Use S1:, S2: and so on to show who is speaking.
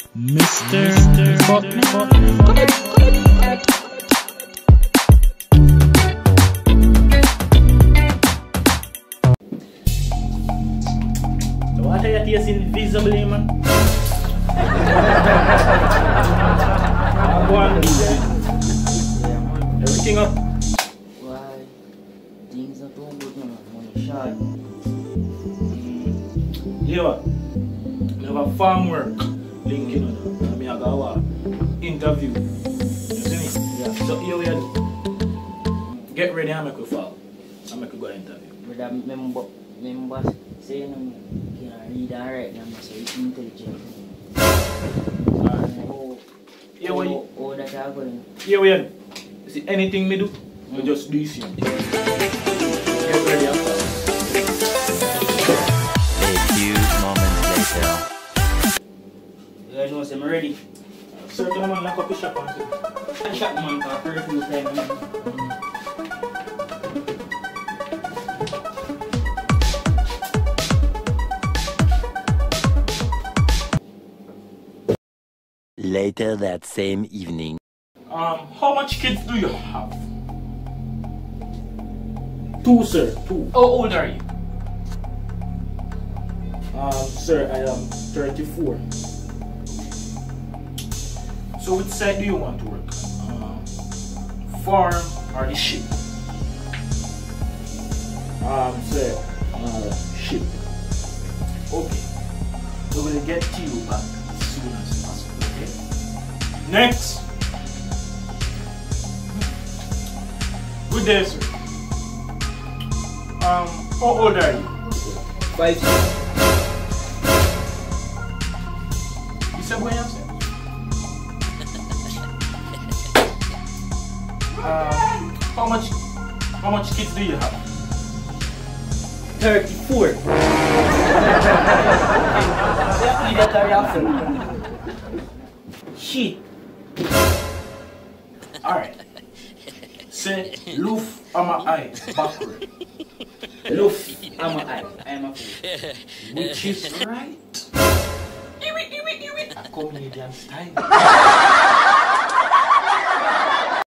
S1: Mr. Bucknor.
S2: The water you taste invisibly, man. Go on, everything up.
S3: Why? Things are too good, man. Money short.
S2: Here, we have a farm work link, you know, and we have our interview. You see me? Yeah. So here we are. Get ready and make we fall. And make we go interview.
S3: But I remember saying you can read and write them, so it's intelligent.
S2: Here we are.
S3: Oh, that are going.
S2: Here we are. You see anything me do? We just do the same thing. Get ready and fall.
S4: A few moments later.
S3: You know, so I'm ready.
S2: Certain man lock up the shop and say,
S3: I shot man for curfew time.
S4: Later that same evening.
S2: how much kids do you have? 2, sir. 2.
S3: How old are you?
S2: Sir, I am 34. So which side do you want to work? Farm or the ship? Sir, ship. Okay. So we'll get to you back as soon as possible, okay? Next. Good day, sir. How old are you?
S3: 5.
S2: You said what you said? How much kids do you have?
S3: 34. Shit.
S2: Alright. Say loof on my eye backward.
S3: Loof, I'm a fool.
S2: Which is right. A comedian style.